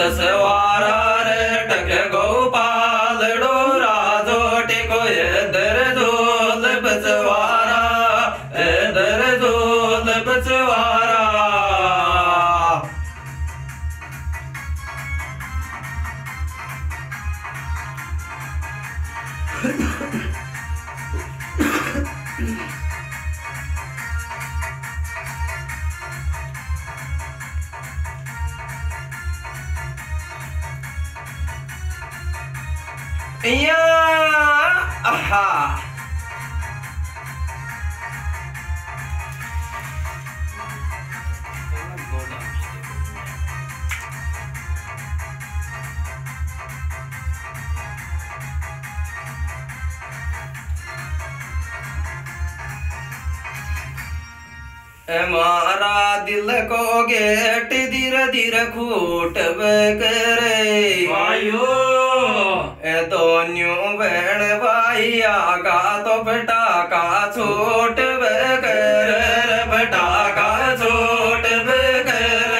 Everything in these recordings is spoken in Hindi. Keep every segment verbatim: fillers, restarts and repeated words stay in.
दसवारा रे टक गोपाल डोरा जोटे को दर जोल बचवारा दर जोल बचवारा या आहा मारा दिल को गेट धीरे धीरे खूट करे वायो ए तो न्यू बहन भाई आगा तो बेटा का छोट कर बेटा का छोट कर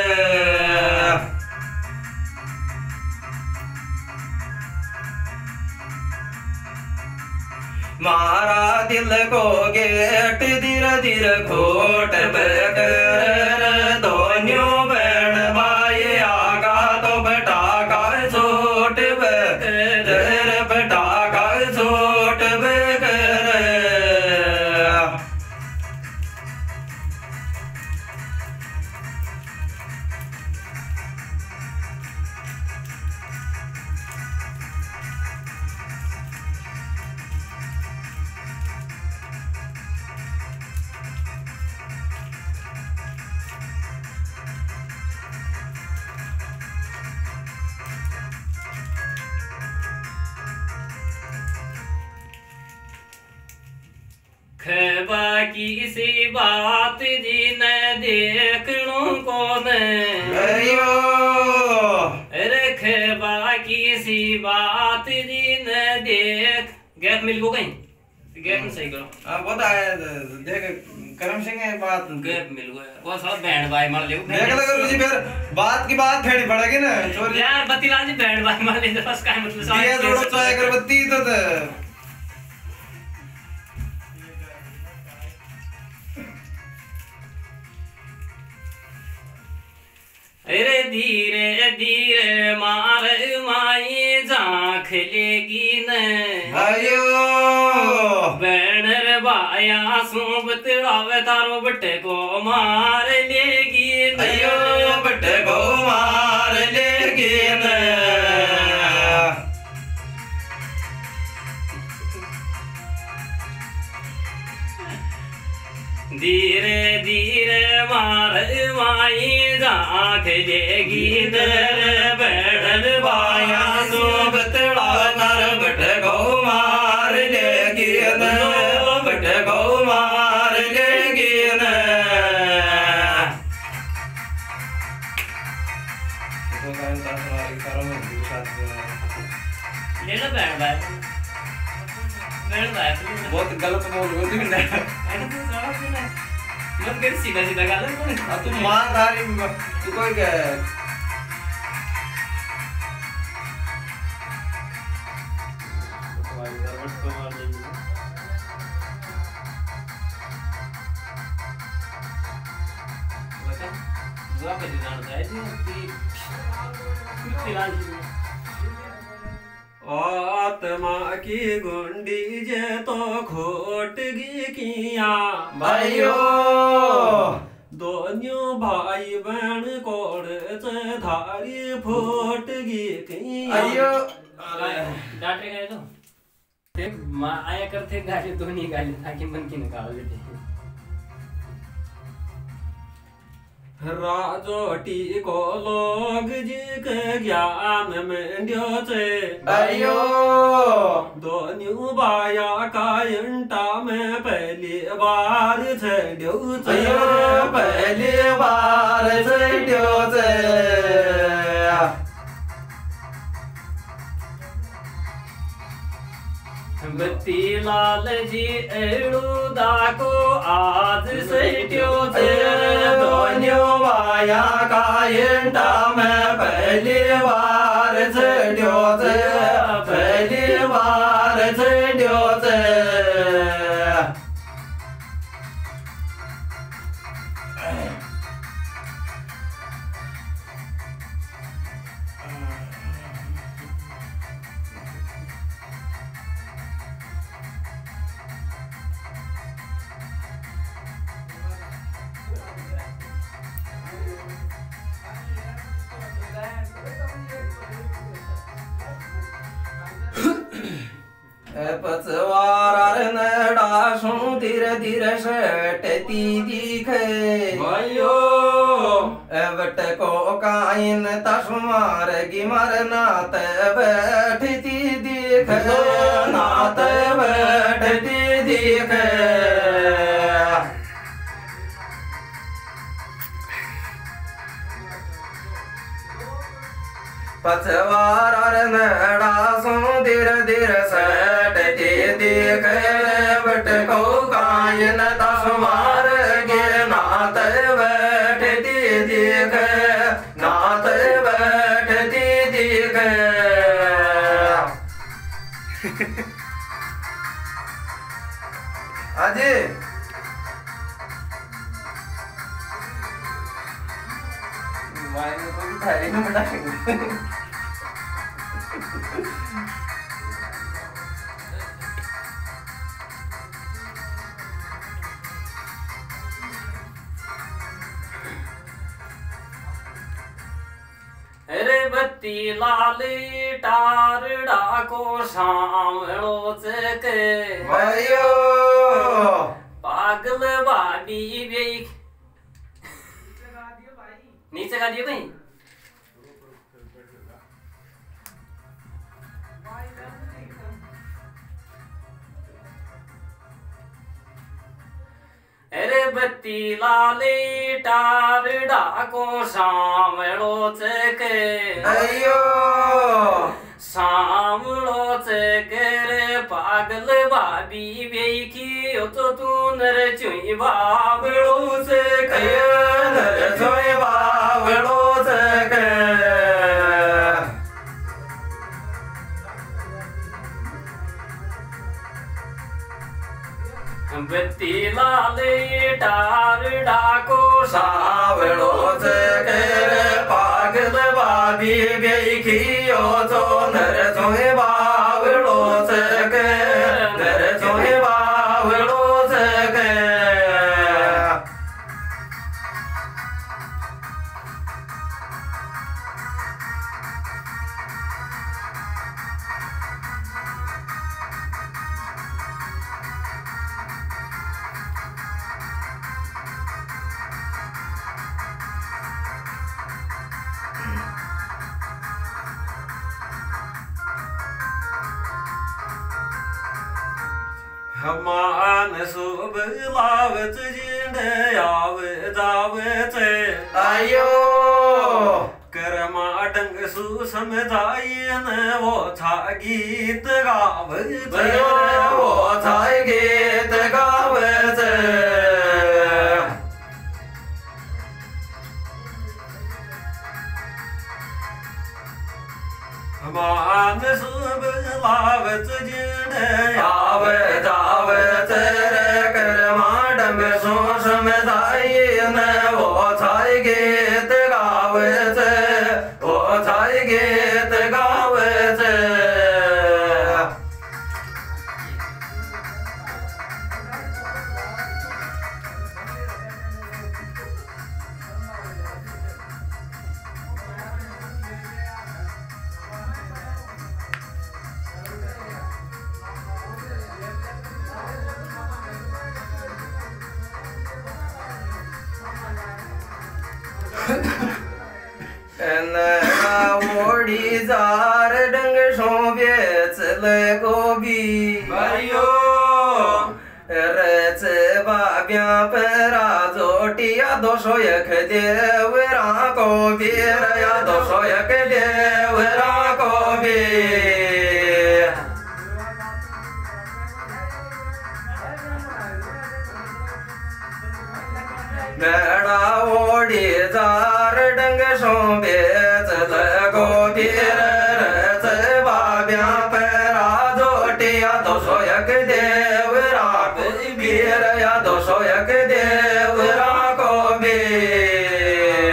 मारा दिल को गेट धीरे धीरे खोट कर दोन्यो बहन भाई आगा तो बेटा का छोट बेटा का छोट कर खेबा किसी बात जी न देखनो कौन अरे खेबा किसी बात जी न देख गैप मिल गो कहीं गैप में सही करो हां बता देख करम सिंह है बात गैप मिल गया वो सब बैंड बाई मार ले देख लगा जी फिर बात की बात फेड़ी पड़ेगी ना चोरी यार बत्तीलाल जी बैंड बाई मार ले बस काय मतलब ये जोड़ो चाय अगरबत्ती तो अरे धीरे धीरे मार माई झांख लेगी न आयो बैनर बाया सुबतड़ावे तारो बट्टे को मार लेगी न अयो बट्टे को मार लेगी न धीरे धीरे मार माई झांख लेगी दर बैठल बाया सुबतड़ा नर बट्टे को मार लेगी न बट्टे को मार लेगी न ले लो बैंड बाई बैंड बाई बहुत गलत बोल रही हो तुम मत कर सीधा सीधा गाल तू मां धारी तू कोई क्या आत्मा की गुंडी जे तो खोटगी किया भाइयों दोनों भाई बहन कोड़ से धारी फूटगी किया अयो डांटे गए तो देख मां आया करते गाली दोनों गाली ताकि मन की निकाल देते राजोटी को लोग जी के ज्ञान में ड्योचे भाइयों दोनों बाया का इंटा में पहली बार छेड्यो अयो पहली बार छेड्यो से बत्ती लाल जी एड़ू दाको आज सेट्यो तेरे दोन्यो वाया कायंटा में पहली बार चढ़्यो ते पहली बार चढ़्यो ते पचवार नडाशू धीरे धीरे सटती दिखे भाइयो एवट को काइन तस्मार गिमर नात बैठती दिखे नात बैठती दिखे पचवार नडाशू धीरे धीरे सटती दिखे एवट को काइन तस्मार गे नात बैठती दिखे नात बैठती दिखे अजी मैंने तो थाली में बैठाएंगे अरे बत्ती लाली टारड़ा को सामलो चके भाइयो पागल बाबी बेक नीचे गा दियो कहीं अरे बत्ती लाली टारड़ा को सामलो चके अयो सामलो चके रे पागल बाबी बेकी तो तू नर चुई बाबलो चके नर चुई बाबलो चके बत्ती लाली टारड़ा को सावलो चके पागल बाबी बेखियो तो नर चुई बाबलो चके नर चुई बाबलो चके हमान सुब लावत जिंदे आवे जावत आयो करमा डंग सु समझाई न वो था गीत गावत वो था गीत गावत हमान सुब लावत जिंदे आवे जावत रे करमा डंग सु समझाई न वो था गीत गावत वो था गीत गावत ओडी जार डंग सो बेच ले गोबी भाइयो रच बाब्या पेरा जोटिया दोसो एक देवरा को बीरया दोसो एक देवरा को बी घोड़ा ओडी जार डंग सो बेच लगो बीर रच बाब्या पैरा जोटिया दो सौ एक देव राख बीर या दो सौ एक देव राखो बीर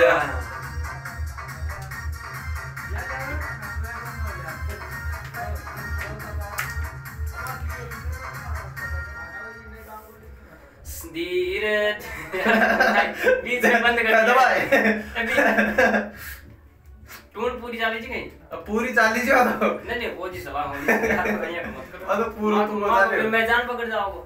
धीरे बीच में बंद कर कदम आए टून पूरी चाली जी गई पूरी चाली जी वाला नहीं नहीं वो जी सलाह होनी यार मत करो अब तो पूरा तुम बता रहे हो मैं जान पकड़ जाओगे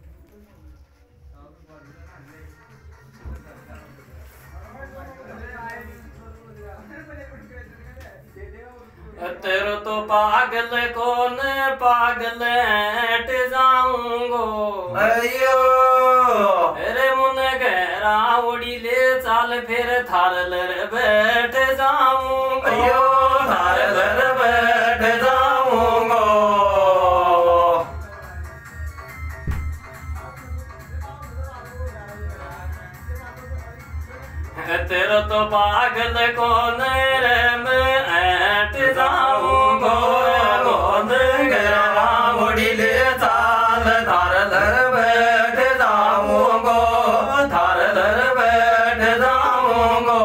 तेरो तो पागल कौन पागल हट जाऊंगो अयो अरे मुन गहरा उड़ी ले चाल फिर थार लर बैठ जाऊंगो अयो थार लर बैठ जाऊंगो तेरो तो पागल कौन रे मैं हट जाऊंगो कौन गहरा उड़ी ले चाल थार लर बैठ जाऊंगो थार लर बैठ जाऊंगो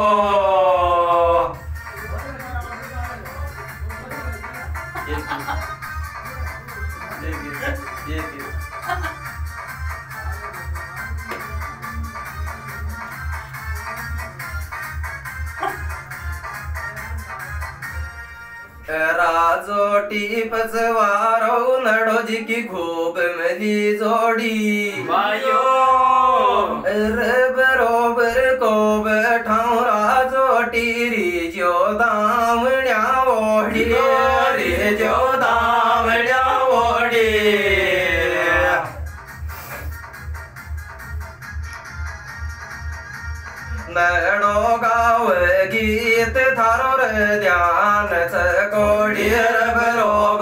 ये ये ये राजोटी पचवारो नडोजी की खूब मिली जोड़ी भाइयो अरे बरोबर को बैठाऊं राजोटी रिजो दामण्या ओढ़ी रिजो दामण्या ओढ़ी नडो गाव गीत थारो रे ध्यान कोड़ी बरो